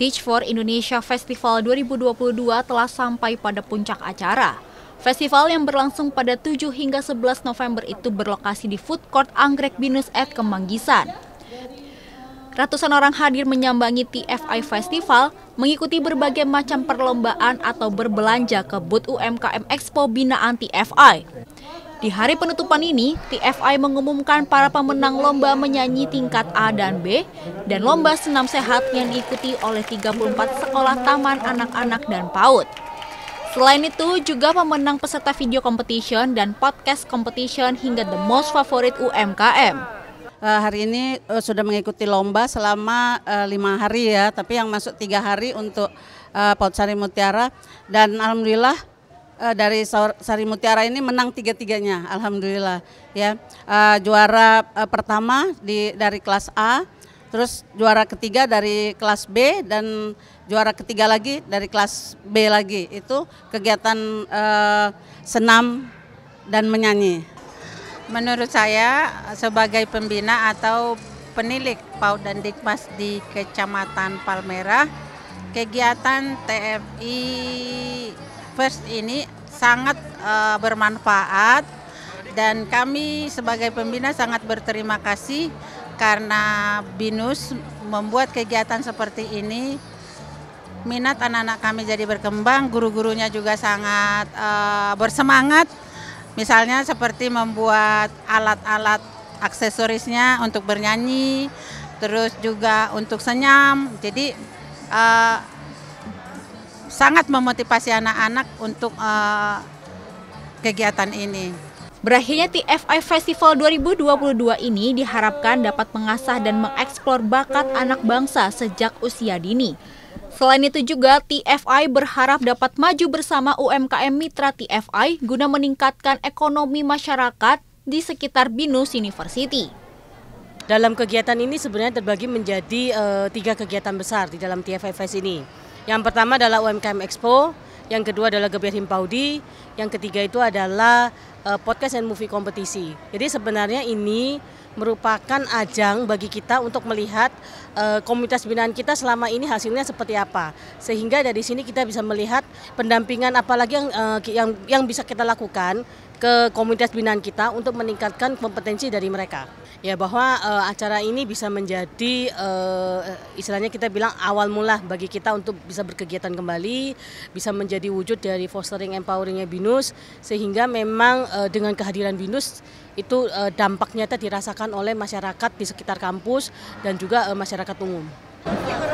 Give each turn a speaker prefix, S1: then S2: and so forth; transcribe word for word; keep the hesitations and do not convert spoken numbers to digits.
S1: Teach for Indonesia Festival dua ribu dua puluh dua telah sampai pada puncak acara. Festival yang berlangsung pada tujuh hingga sebelas November itu berlokasi di Food Court Anggrek Binus at Kemanggisan. Ratusan orang hadir menyambangi T F I Festival, mengikuti berbagai macam perlombaan atau berbelanja ke booth U M K M Expo binaan T F I. Di hari penutupan ini, T F I mengumumkan para pemenang lomba menyanyi tingkat A dan B, dan lomba senam sehat yang diikuti oleh tiga puluh empat sekolah taman anak-anak dan PAUD. Selain itu, juga pemenang peserta video competition dan podcast competition hingga the most favorite U M K M.
S2: Uh, hari ini uh, sudah mengikuti lomba selama uh, lima hari ya, tapi yang masuk tiga hari untuk uh, PAUD Sari Mutiara, dan alhamdulillah uh, dari Sari Mutiara ini menang tiga-tiganya, alhamdulillah ya. Uh, juara uh, pertama di dari kelas A, terus juara ketiga dari kelas B, dan juara ketiga lagi dari kelas B lagi. Itu kegiatan uh, senam dan menyanyi.
S3: Menurut saya sebagai pembina atau penilik PAUD dan Dikmas di Kecamatan Palmerah, kegiatan T F I First ini sangat uh, bermanfaat, dan kami sebagai pembina sangat berterima kasih karena Binus membuat kegiatan seperti ini. Minat anak-anak kami jadi berkembang, guru-gurunya juga sangat uh, bersemangat. Misalnya seperti membuat alat-alat aksesorisnya untuk bernyanyi, terus juga untuk senyam. Jadi uh, sangat memotivasi anak-anak untuk uh, kegiatan ini.
S1: Berakhirnya T F I Festival dua ribu dua puluh dua ini diharapkan dapat mengasah dan mengeksplor bakat anak bangsa sejak usia dini. Selain itu juga T F I berharap dapat maju bersama U M K M mitra T F I guna meningkatkan ekonomi masyarakat di sekitar Binus University.
S4: Dalam kegiatan ini sebenarnya terbagi menjadi uh, tiga kegiatan besar di dalam T F I Fest ini. Yang pertama adalah U M K M Expo, yang kedua adalah Geber Himpaudi, yang ketiga itu adalah uh, podcast and movie kompetisi. Jadi sebenarnya ini merupakan ajang bagi kita untuk melihat uh, komunitas binaan kita selama ini hasilnya seperti apa, sehingga dari sini kita bisa melihat pendampingan apalagi yang uh, yang yang bisa kita lakukan ke komunitas binaan kita untuk meningkatkan kompetensi dari mereka. Ya, bahwa uh, acara ini bisa menjadi uh, istilahnya kita bilang awal mula bagi kita untuk bisa berkegiatan kembali, bisa menjadi wujud dari fostering empoweringnya Binus, sehingga memang uh, dengan kehadiran Binus itu uh, dampak nyata dirasakan oleh masyarakat di sekitar kampus dan juga uh, masyarakat umum.